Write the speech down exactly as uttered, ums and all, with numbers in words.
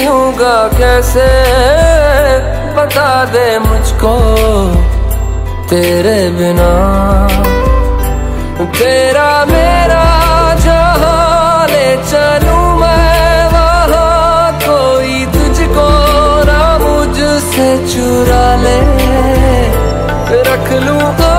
जीऊंगा कैसे बता दे मुझको तेरे बिना। तेरा मेरा जहां ले चलूं मैं वहां, कोई तुझको ना मुझसे चुरा ले, रख लूं